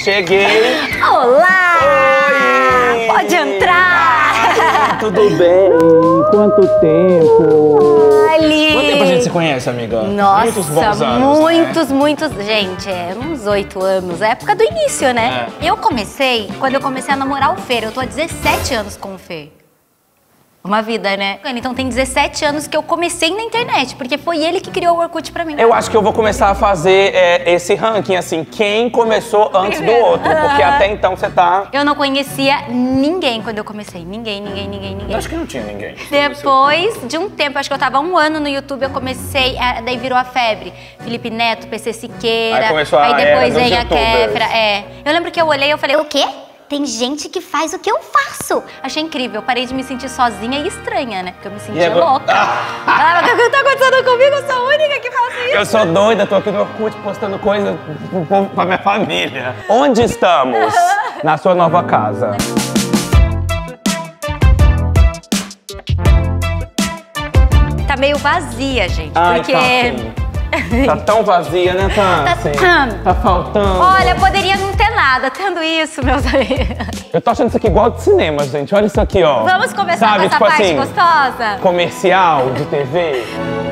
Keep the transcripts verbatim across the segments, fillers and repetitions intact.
Cheguei! Olá! Oi! Pode entrar! Ah, tudo bem? Quanto tempo? Ali! Quanto tempo a gente se conhece, amiga? Nossa, muitos bons anos, muitos, né? muitos. Gente, é uns oito anos. É a época do início, né? É. Eu comecei quando eu comecei a namorar o Fer. Eu tô há dezessete anos com o Fer. Uma vida, né? Então tem dezessete anos que eu comecei na internet, porque foi ele que criou o Orkut pra mim. Eu acho que eu vou começar a fazer é, esse ranking, assim, quem começou antes do outro, porque até então você tá... Eu não conhecia ninguém quando eu comecei. Ninguém, ninguém, ninguém, ninguém. Eu acho que não tinha ninguém. Depois de um tempo, acho que eu tava um ano no YouTube, eu comecei, daí virou a febre. Felipe Neto, P C Siqueira. Aí começou a Aí depois era vem dos a Kéfera. É. Eu lembro que eu olhei e eu falei, o quê? Tem gente que faz o que eu faço. Achei incrível. Eu parei de me sentir sozinha e estranha, né? Porque eu me sentia agora... louca. Ah, o que tá acontecendo comigo? Eu sou a única que faço isso. Eu sou doida, tô aqui no Orkut postando coisa pro povo, pra minha família. Onde estamos? Na sua nova casa. Tá meio vazia, gente. Ai, porque... tá, assim. Tá tão vazia, né, Tassi? Tá, tá faltando. Olha, poderia não ter nada, tendo isso, meus amigos. Eu tô achando isso aqui igual de cinema, gente. Olha isso aqui, ó. Vamos começar Sabe, com essa tipo parte assim, gostosa? Comercial de T V.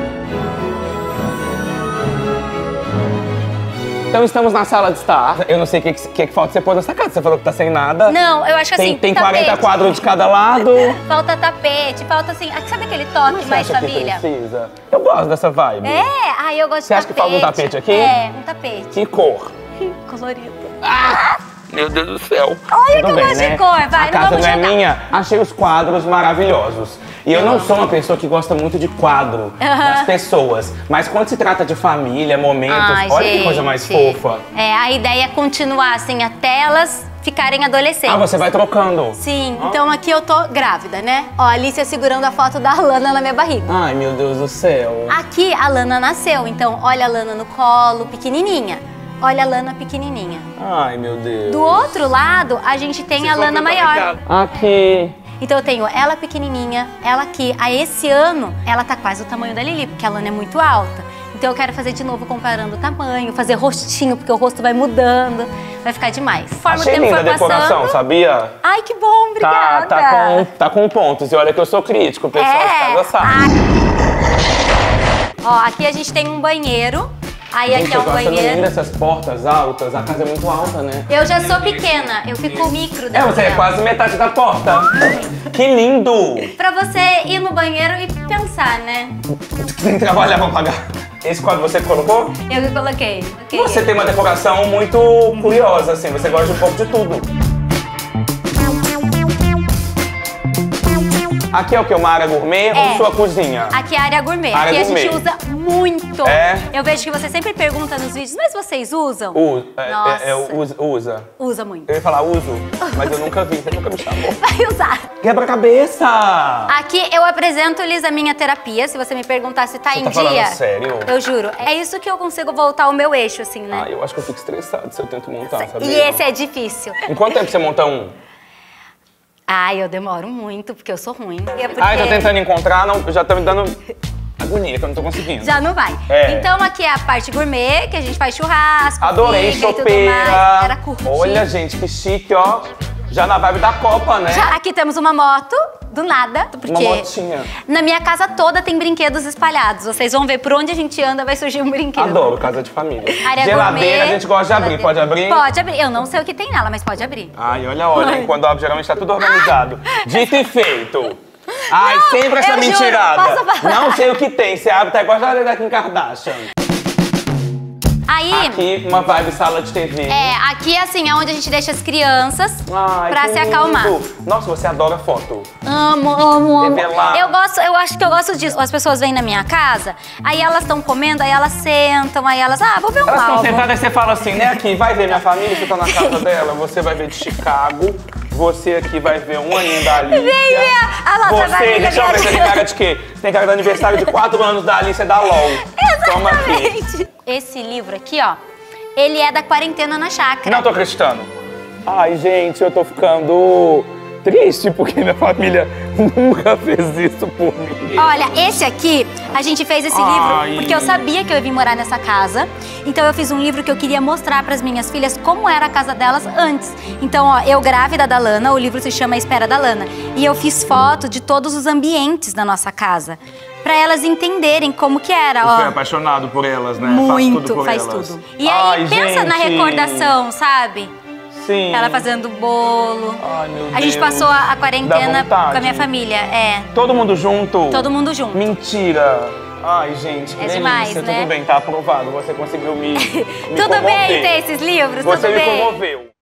Então estamos na sala de estar. Eu não sei o que, que, que falta você pôr nessa casa. Você falou que tá sem nada. Não, eu acho que tem, assim, Tem tapete. quarenta quadros de cada lado. Falta tapete, falta assim... Sabe aquele toque Mas mais você acha família? que precisa? Eu gosto dessa vibe. É, ai, eu gosto Você de acha tapete. que falta um tapete aqui? É, um tapete. Que cor? Colorido. Ah! Meu Deus do céu. Olha Tudo que eu bem, gosto né? de cor, vai, A não casa vamos não é jogar. minha. Achei os quadros maravilhosos. E eu, eu não amo. sou uma pessoa que gosta muito de quadro uh-huh. das pessoas. Mas quando se trata de família, momentos, Ai, olha gente. que coisa mais fofa. É, a ideia é continuar assim até elas ficarem adolescentes. Ah, você vai trocando? Sim, ah. Então aqui eu tô grávida, né? Ó, a Alicia segurando a foto da Lana na minha barriga. Ai, meu Deus do céu. Aqui a Lana nasceu, então olha a Lana no colo, pequenininha. Olha a Lana pequenininha. Ai, meu Deus. Do outro lado, a gente tem Vocês a Lana maior. Aqui. Então eu tenho ela pequenininha, ela aqui. Aí esse ano, ela tá quase o tamanho da Lili, porque a Lana é muito alta. Então eu quero fazer de novo comparando o tamanho, fazer rostinho, porque o rosto vai mudando. Vai ficar demais. Forma Achei o tempo linda foi a decoração, passando. sabia? Ai, que bom, obrigada. Tá, tá, com, tá com pontos. E olha que eu sou crítico, o pessoal é. de casa sabe. Ai. Ó, aqui a gente tem um banheiro. Aí gente, aqui é um eu tô banheiro. achando linda essas portas altas, a casa é muito alta, né? Eu já sou pequena, eu fico micro da É, você é quase metade da porta. Que lindo! Pra você ir no banheiro e pensar, né? Tem que trabalhar pra pagar. Esse quadro você colocou? Eu que coloquei. Okay. Você tem uma decoração muito curiosa, assim, você gosta de um pouco de tudo. Aqui é o que? Uma área gourmet é. ou sua cozinha? Aqui é a área gourmet. Área aqui gourmet. a gente usa muito. É? Eu vejo que você sempre pergunta nos vídeos, mas vocês usam? U é, Nossa. É, é, usa, usa. Usa muito. Eu ia falar uso, mas eu nunca vi, você nunca me chamou. Vai usar. Quebra-cabeça! Aqui eu apresento-lhes a minha terapia. Se você me perguntar se tá você em tá dia. Falando sério? Eu juro. É isso que eu consigo voltar ao meu eixo, assim, né? Ah, eu acho que eu fico estressado se eu tento montar, sabia? E esse é difícil. Em quanto tempo você monta um? Ai, eu demoro muito, porque eu sou ruim. É porque... Ai, tô tentando encontrar, não, já tá me dando agonia, que eu não tô conseguindo. Já não vai. É. Então aqui é a parte gourmet, que a gente faz churrasco, adorei, figa e tudo chopeira. mais. Era curtir. Olha, gente, que chique, ó. Já na vibe da Copa, né? Já aqui temos uma moto, do nada, porque uma motinha. Na minha casa toda tem brinquedos espalhados. Vocês vão ver por onde a gente anda, vai surgir um brinquedo. Adoro, casa de família. Área Geladeira, gourmet, a gente gosta de abrir. Pode abrir? Pode abrir. Eu não sei o que tem nela, mas pode abrir. Ai, olha, olha. Hein? Quando abre, geralmente tá tudo organizado. Dito e feito. Ai, não, sempre essa eu mentirada. Juro, posso falar? Não sei o que tem. Você abre, tá igual a geladeira da Kim Kardashian. Aí, aqui, uma vibe sala de T V. É, aqui assim é onde a gente deixa as crianças Ai, pra se lindo. acalmar. Nossa, você adora foto. Amo, amo, amo. Revelar. Eu gosto, eu acho que eu gosto disso. As pessoas vêm na minha casa, aí elas estão comendo, aí elas sentam, aí elas, ah, vou ver um Elas estão álbum. sentadas e você fala assim, né, aqui, vai ver minha família, você tá na casa dela, você vai ver de Chicago, você aqui vai ver um aninho da Alicia. Vem ver a nossa Você, família, deixa eu ver, minha você tem cara de quê? Você tem cara do aniversário de quatro anos da Alicia da LOL. Toma aqui. Exatamente. Esse livro aqui, ó, ele é da quarentena na chácara. Não tô acreditando. Ai, gente, eu tô ficando triste porque minha família nunca fez isso por mim. Olha, esse aqui, a gente fez esse Ai. livro porque eu sabia que eu ia vir morar nessa casa. Então eu fiz um livro que eu queria mostrar para as minhas filhas como era a casa delas antes. Então, ó, eu grávida da Lana, o livro se chama A Espera da Lana. E eu fiz foto de todos os ambientes da nossa casa. Pra elas entenderem como que era, ó. Você é apaixonado por elas, né? Muito, faz tudo por faz elas. tudo. E aí, Ai, pensa gente. na recordação, sabe? Sim. Ela fazendo bolo. Ai, meu Deus. A gente passou a, a quarentena Dá vontade. com a minha família, é. Todo mundo junto? Todo mundo junto. Mentira. Ai, gente, que É delícia. demais, né? Tudo bem, tá aprovado. Você conseguiu me, me Tudo comover. bem ter esses livros? Você Tudo me bem. comoveu.